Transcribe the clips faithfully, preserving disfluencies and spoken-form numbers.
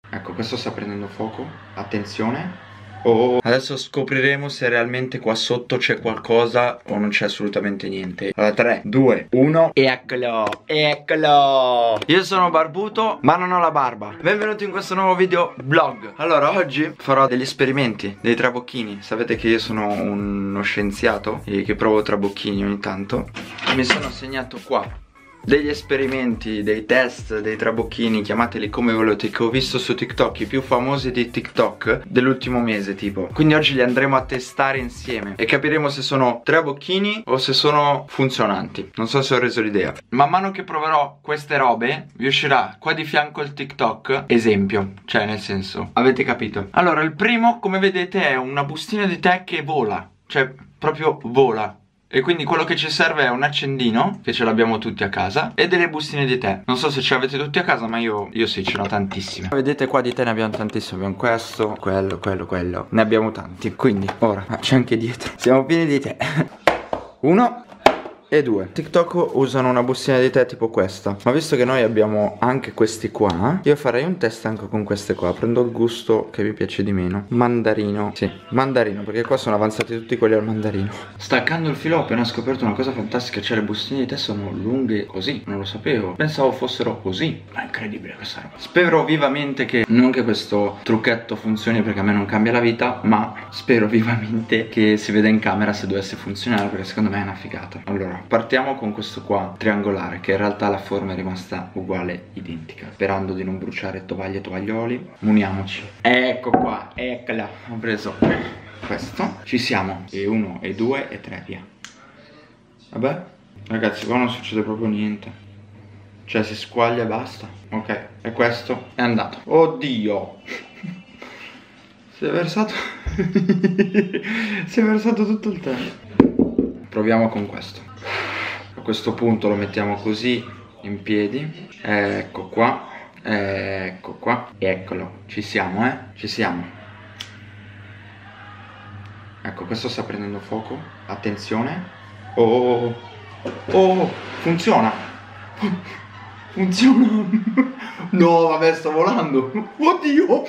Ecco, questo sta prendendo fuoco. Attenzione. Oh. Adesso scopriremo se realmente qua sotto c'è qualcosa o non c'è assolutamente niente. Allora, tre, due, uno. Eccolo, eccolo. Io sono barbuto ma non ho la barba. Benvenuti in questo nuovo video vlog. Allora, oggi farò degli esperimenti, dei trabocchini. Sapete che io sono uno scienziato e che provo trabocchini ogni tanto. E mi sono segnato qua degli esperimenti, dei test, dei trabocchini, chiamateli come volete, che ho visto su TikTok, i più famosi di TikTok dell'ultimo mese tipo. Quindi oggi li andremo a testare insieme e capiremo se sono trabocchini o se sono funzionanti. Non so se ho reso l'idea. Man mano che proverò queste robe vi uscirà qua di fianco il TikTok esempio, cioè nel senso, avete capito? Allora, il primo, come vedete, è una bustina di tè che vola, cioè proprio vola. E quindi quello che ci serve è un accendino, che ce l'abbiamo tutti a casa, e delle bustine di tè. Non so se ce l'avete tutti a casa, ma io, io sì, ce l'ho tantissime. Vedete qua di tè ne abbiamo tantissimi. Abbiamo questo, quello, quello, quello. Ne abbiamo tanti. Quindi, ora, c'è anche dietro. Siamo pieni di tè. Uno e due. TikTok usano una bustina di tè tipo questa, ma visto che noi abbiamo anche questi qua, io farei un test anche con queste qua. Prendo il gusto che vi piace di meno. Mandarino. Sì, mandarino, perché qua sono avanzati tutti quelli al mandarino. Staccando il filo ho appena scoperto una cosa fantastica. Cioè le bustine di tè sono lunghe così. Non lo sapevo. Pensavo fossero così. Ma è incredibile questa roba. Spero vivamente che non che questo trucchetto funzioni, perché a me non cambia la vita, ma spero vivamente che si veda in camera se dovesse funzionare, perché secondo me è una figata. Allora, partiamo con questo qua triangolare, che in realtà la forma è rimasta uguale, identica. Sperando di non bruciare tovaglie e tovaglioli, muniamoci. Ecco qua, eccola. Ho preso questo. Ci siamo. E uno, e due, e tre, via. Vabbè, ragazzi, qua non succede proprio niente. Cioè si squaglia e basta. Ok, e questo è andato. Oddio. Si è versato. Si è versato tutto il tempo. Proviamo con questo. A questo punto lo mettiamo così in piedi. Ecco qua. Ecco qua. Eccolo. Ci siamo, eh? Ci siamo. Ecco, questo sta prendendo fuoco. Attenzione. Oh. Oh. Funziona. Funziona. No, vabbè, sto volando. Oddio.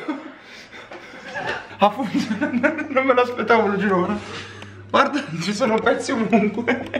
Ha funzionato. Non me l'aspettavo, lo giuro. Guarda, ci sono pezzi ovunque.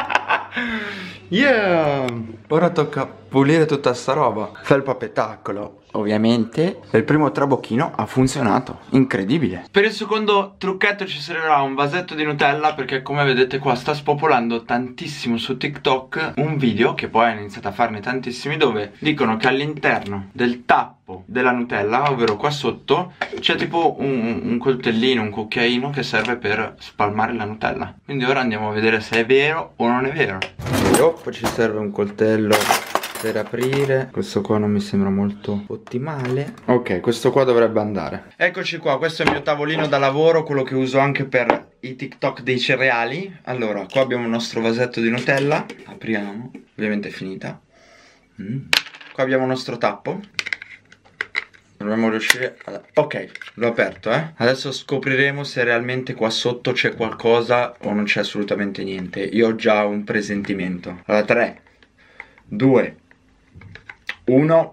Yeah. Ora tocca pulire tutta sta roba. Felpa spettacolo. Ovviamente il primo trabocchino ha funzionato. Incredibile. Per il secondo trucchetto ci servirà un vasetto di Nutella, perché come vedete qua sta spopolando tantissimo su TikTok un video, che poi hanno iniziato a farne tantissimi, dove dicono che all'interno del tappo della Nutella, ovvero qua sotto, c'è tipo un, un coltellino, un cucchiaino che serve per spalmare la Nutella. Quindi ora andiamo a vedere se è vero o non è vero. E poi ci serve un coltello per aprire. Questo qua non mi sembra molto ottimale. Ok, questo qua dovrebbe andare. Eccoci qua, questo è il mio tavolino da lavoro, quello che uso anche per i TikTok dei cereali. Allora, qua abbiamo il nostro vasetto di Nutella. Apriamo, ovviamente è finita. mm. Qua abbiamo il nostro tappo. Dovremmo riuscire a... Ok, l'ho aperto, eh. Adesso scopriremo se realmente qua sotto c'è qualcosa o non c'è assolutamente niente. Io ho già un presentimento. Allora, tre, due, uno.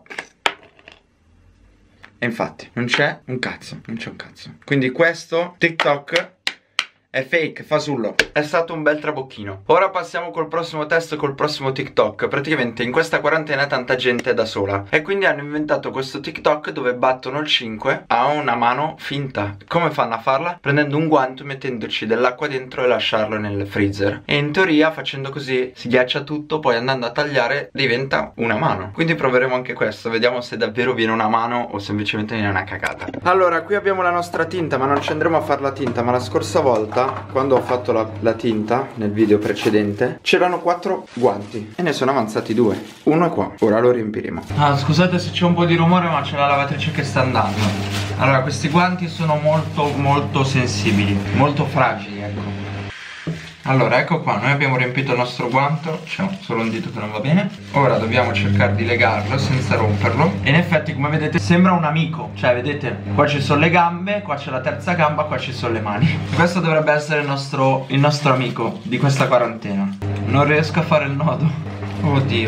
E infatti non c'è un cazzo. Non c'è un cazzo. Quindi questo TikTok è fake, fasullo. È stato un bel trabocchino. Ora passiamo col prossimo test, col prossimo TikTok. Praticamente in questa quarantena tanta gente è da sola, e quindi hanno inventato questo TikTok dove battono il cinque a una mano finta. Come fanno a farla? Prendendo un guanto, mettendoci dell'acqua dentro e lasciarlo nel freezer. E in teoria facendo così si ghiaccia tutto, poi andando a tagliare diventa una mano. Quindi proveremo anche questo, vediamo se davvero viene una mano o semplicemente viene una cagata. Allora, qui abbiamo la nostra tinta, ma non ci andremo a fare la tinta. Ma la scorsa volta, quando ho fatto la, la tinta nel video precedente, c'erano quattro guanti e ne sono avanzati due. Uno è qua, ora lo riempiremo. Ah, scusate se c'è un po' di rumore, ma c'è la lavatrice che sta andando. Allora, questi guanti sono molto molto sensibili, molto fragili, ecco. Allora, ecco qua, noi abbiamo riempito il nostro guanto, c'è solo un dito che non va bene. Ora dobbiamo cercare di legarlo senza romperlo. E in effetti, come vedete, sembra un amico. Cioè, vedete, qua ci sono le gambe, qua c'è la terza gamba, qua ci sono le mani. Questo dovrebbe essere il nostro, il nostro amico di questa quarantena. Non riesco a fare il nodo. Oddio.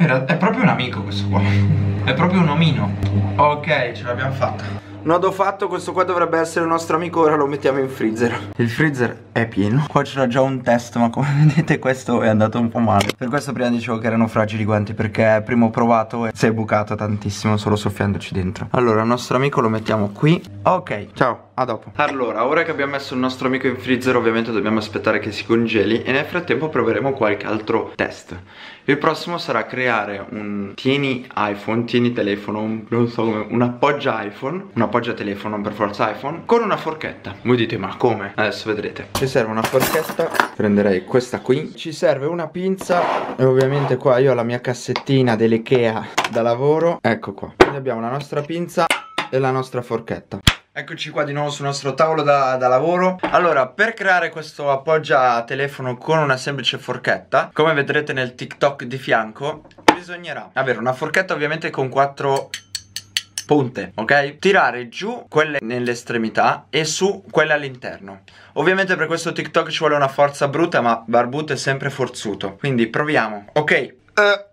È proprio un amico questo qua. È proprio un omino. Ok, ce l'abbiamo fatta. Nodo fatto, questo qua dovrebbe essere il nostro amico, ora lo mettiamo in freezer. Il freezer è pieno. Qua c'era già un test, ma come vedete questo è andato un po' male. Per questo prima dicevo che erano fragili i guanti, perché prima ho provato e si è bucato tantissimo solo soffiandoci dentro. Allora il nostro amico lo mettiamo qui. Ok, ciao, a dopo. Allora, ora che abbiamo messo il nostro amico in freezer, ovviamente dobbiamo aspettare che si congeli e nel frattempo proveremo qualche altro test. Il prossimo sarà creare un tieni iPhone, tieni telefono, un, non so come, un appoggia iPhone, un appoggia telefono, non per forza iPhone, con una forchetta. Voi dite, ma come? Adesso vedrete. Ci serve una forchetta, prenderei questa qui. Ci serve una pinza e ovviamente qua io ho la mia cassettina dell'Ikea da lavoro. Ecco qua. Quindi abbiamo la nostra pinza e la nostra forchetta. Eccoci qua di nuovo sul nostro tavolo da, da lavoro. Allora, per creare questo appoggia telefono con una semplice forchetta, come vedrete nel TikTok di fianco, bisognerà avere una forchetta ovviamente con quattro punte, ok? Tirare giù quelle nell'estremità e su quelle all'interno. Ovviamente per questo TikTok ci vuole una forza brutta, ma Barbuto è sempre forzuto. Quindi proviamo. Ok. uh.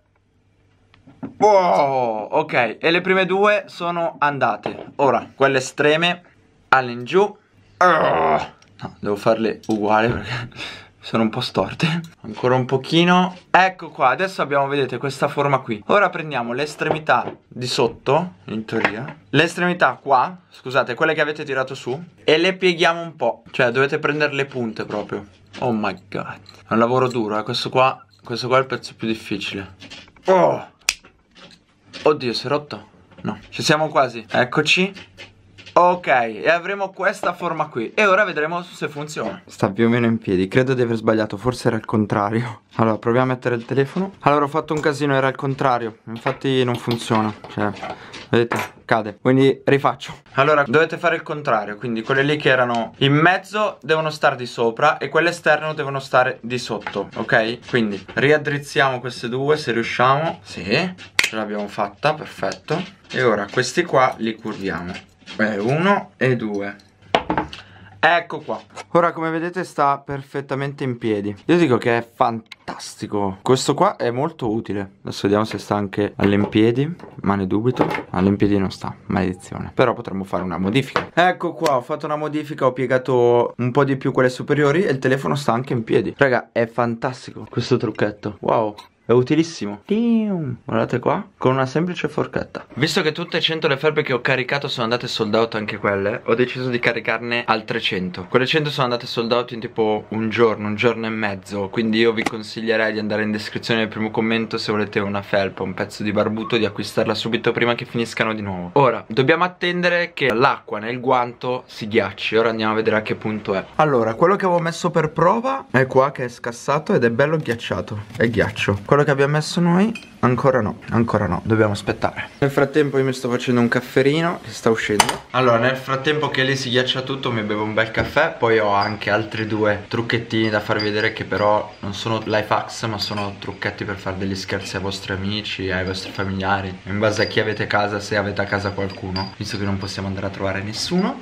Wow, ok, e le prime due sono andate. Ora, quelle estreme all'ingiù. uh. No, devo farle uguali perché sono un po' storte. Ancora un pochino. Ecco qua, adesso abbiamo, vedete, questa forma qui. Ora prendiamo l'estremità di sotto, in teoria, l'estremità qua, scusate, quelle che avete tirato su, e le pieghiamo un po'. Cioè, dovete prendere le punte proprio. Oh my god, è un lavoro duro, eh, questo qua. Questo qua è il pezzo più difficile. Oh, oddio, si è rotto? No, ci siamo quasi. Eccoci. Ok, e avremo questa forma qui. E ora vedremo se funziona. Sta più o meno in piedi. Credo di aver sbagliato, forse era il contrario. Allora, proviamo a mettere il telefono. Allora, ho fatto un casino, era il contrario. Infatti non funziona. Cioè, vedete, cade. Quindi rifaccio. Allora, dovete fare il contrario. Quindi quelle lì che erano in mezzo devono stare di sopra e quelle esterne devono stare di sotto. Ok? Quindi riaddrizziamo queste due se riusciamo. Sì, ce l'abbiamo fatta, perfetto. E ora questi qua li curviamo. Beh, uno e due. Ecco qua. Ora come vedete sta perfettamente in piedi. Io dico che è fantastico. Questo qua è molto utile. Adesso vediamo se sta anche all'impiedi, ma ne dubito. All'impiedi non sta, maledizione. Però potremmo fare una modifica. Ecco qua, ho fatto una modifica. Ho piegato un po' di più quelle superiori e il telefono sta anche in piedi. Raga, è fantastico questo trucchetto. Wow, è utilissimo. Guardate qua, con una semplice forchetta. Visto che tutte e cento le felpe che ho caricato sono andate sold out anche quelle, ho deciso di caricarne altre cento. Quelle cento sono andate sold out in tipo un giorno, un giorno e mezzo. Quindi io vi consiglierei di andare in descrizione nel primo commento se volete una felpa, un pezzo di barbuto, di acquistarla subito prima che finiscano di nuovo. Ora, dobbiamo attendere che l'acqua nel guanto si ghiacci. Ora andiamo a vedere a che punto è. Allora, quello che avevo messo per prova è qua che è scassato ed è bello ghiacciato. È ghiaccio. Quello che abbiamo messo noi ancora no, ancora no, dobbiamo aspettare. Nel frattempo io mi sto facendo un cafferino che sta uscendo. Allora, nel frattempo che lì si ghiaccia tutto mi bevo un bel caffè. Poi ho anche altri due trucchettini da farvi vedere, che però non sono life hacks, ma sono trucchetti per fare degli scherzi ai vostri amici, ai vostri familiari, in base a chi avete a casa, se avete a casa qualcuno, visto che non possiamo andare a trovare nessuno.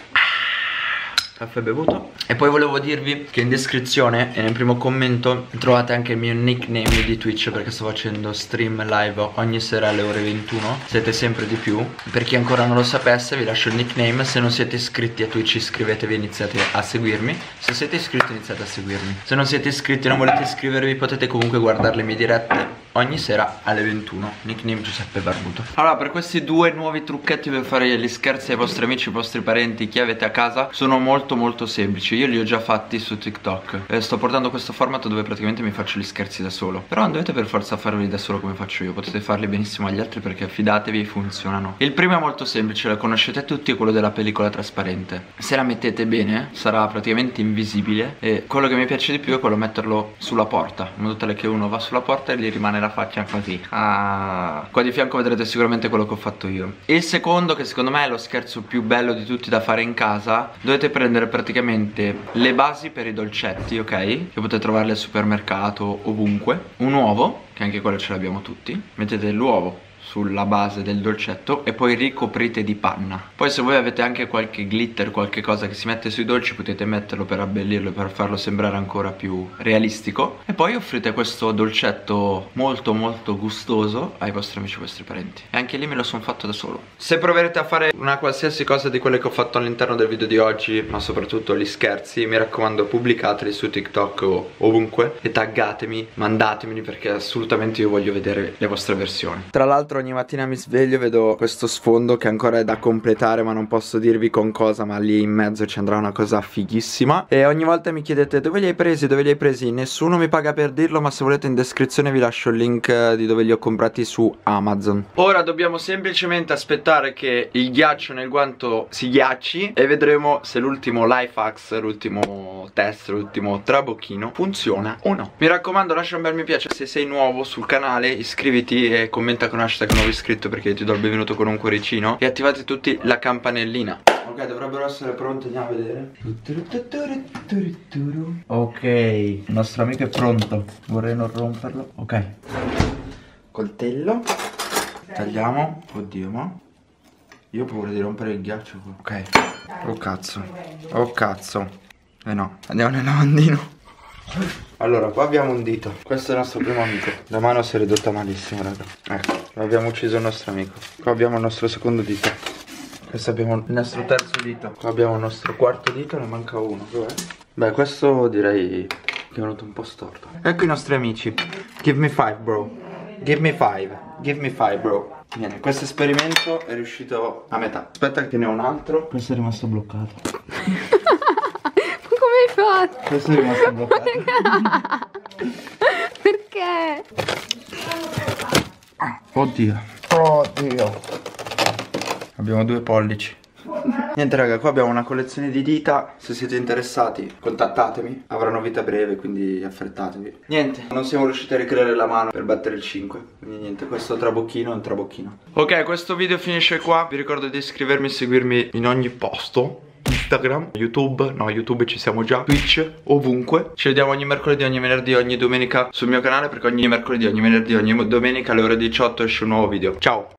Caffè bevuto. E poi volevo dirvi che in descrizione e nel primo commento trovate anche il mio nickname di Twitch, perché sto facendo stream live ogni sera alle ore ventuno. Siete sempre di più. Per chi ancora non lo sapesse vi lascio il nickname. Se non siete iscritti a Twitch iscrivetevi e iniziate a seguirmi. Se siete iscritti iniziate a seguirmi. Se non siete iscritti e non volete iscrivervi potete comunque guardare le mie dirette ogni sera alle ventuno. Nickname Giuseppe Barbuto. Allora, per questi due nuovi trucchetti per fare gli scherzi ai vostri amici, ai vostri parenti, chi avete a casa, sono molto molto semplici. Io li ho già fatti su TikTok e sto portando questo format dove praticamente mi faccio gli scherzi da solo. Però non dovete per forza farli da solo come faccio io, potete farli benissimo agli altri, perché fidatevi, funzionano. Il primo è molto semplice, lo conoscete tutti, è quello della pellicola trasparente. Se la mettete bene sarà praticamente invisibile, e quello che mi piace di più è quello metterlo sulla porta, in modo tale che uno va sulla porta e gli rimane la faccia così. Ah. Qua di fianco vedrete sicuramente quello che ho fatto io. Il secondo, che secondo me è lo scherzo più bello di tutti da fare in casa, dovete prendere praticamente le basi per i dolcetti, ok? Che potete trovarle al supermercato, ovunque. Un uovo, che anche quello ce l'abbiamo tutti. Mettete l'uovo sulla base del dolcetto e poi ricoprite di panna. Poi se voi avete anche qualche glitter, qualche cosa che si mette sui dolci, potete metterlo per abbellirlo, per farlo sembrare ancora più realistico. E poi offrite questo dolcetto molto molto gustoso ai vostri amici e ai vostri parenti. E anche lì me lo sono fatto da solo. Se proverete a fare una qualsiasi cosa di quelle che ho fatto all'interno del video di oggi, ma soprattutto gli scherzi, mi raccomando pubblicateli su TikTok o ovunque e taggatemi, mandatemeli, perché assolutamente io voglio vedere le vostre versioni. Tra l'altro ogni mattina mi sveglio e vedo questo sfondo che ancora è da completare, ma non posso dirvi con cosa, ma lì in mezzo ci andrà una cosa fighissima. E ogni volta mi chiedete dove li hai presi, dove li hai presi. Nessuno mi paga per dirlo, ma se volete in descrizione vi lascio il link di dove li ho comprati su Amazon. Ora dobbiamo semplicemente aspettare che il ghiaccio nel guanto si ghiacci e vedremo se l'ultimo life hacks, l'ultimo test, l'ultimo trabocchino funziona o no. Mi raccomando, lascia un bel mi piace se sei nuovo sul canale, iscriviti e commenta con hashtag nuovo iscritto, perché ti do il benvenuto con un cuoricino, e attivate tutti la campanellina. Ok, dovrebbero essere pronti, andiamo a vedere. Ok, il nostro amico è pronto. Vorrei non romperlo. Ok, coltello. Tagliamo. Oddio, ma io ho paura di rompere il ghiaccio qua. Ok. Oh cazzo. Oh cazzo. Eh no, andiamo nel lavandino. Allora, qua abbiamo un dito. Questo è il nostro primo amico. La mano si è ridotta malissimo, raga. Ecco, abbiamo ucciso il nostro amico. Qua abbiamo il nostro secondo dito. Questo abbiamo il nostro terzo dito. Qua abbiamo il nostro quarto dito, ne manca uno. Dov'è? Beh, questo direi che è venuto un po' storto. Ecco i nostri amici. Give me five, bro. Give me five. Give me five, bro. Bene, questo esperimento è riuscito a metà. Aspetta che ne ho un altro. Questo è rimasto bloccato. Come hai fatto? Questo è rimasto bloccato. Perché? Oddio. Oddio. Abbiamo due pollici. Niente raga, qua abbiamo una collezione di dita. Se siete interessati contattatemi. Avranno vita breve, quindi affrettatevi. Niente, non siamo riusciti a ricreare la mano per battere il cinque. Quindi niente, questo trabocchino è un trabocchino. Ok, questo video finisce qua. Vi ricordo di iscrivermi e seguirmi in ogni posto. Instagram, YouTube, no YouTube ci siamo già, Twitch, ovunque. Ci vediamo ogni mercoledì, ogni venerdì, ogni domenica sul mio canale, perché ogni mercoledì, ogni venerdì, ogni domenica alle ore diciotto esce un nuovo video. Ciao!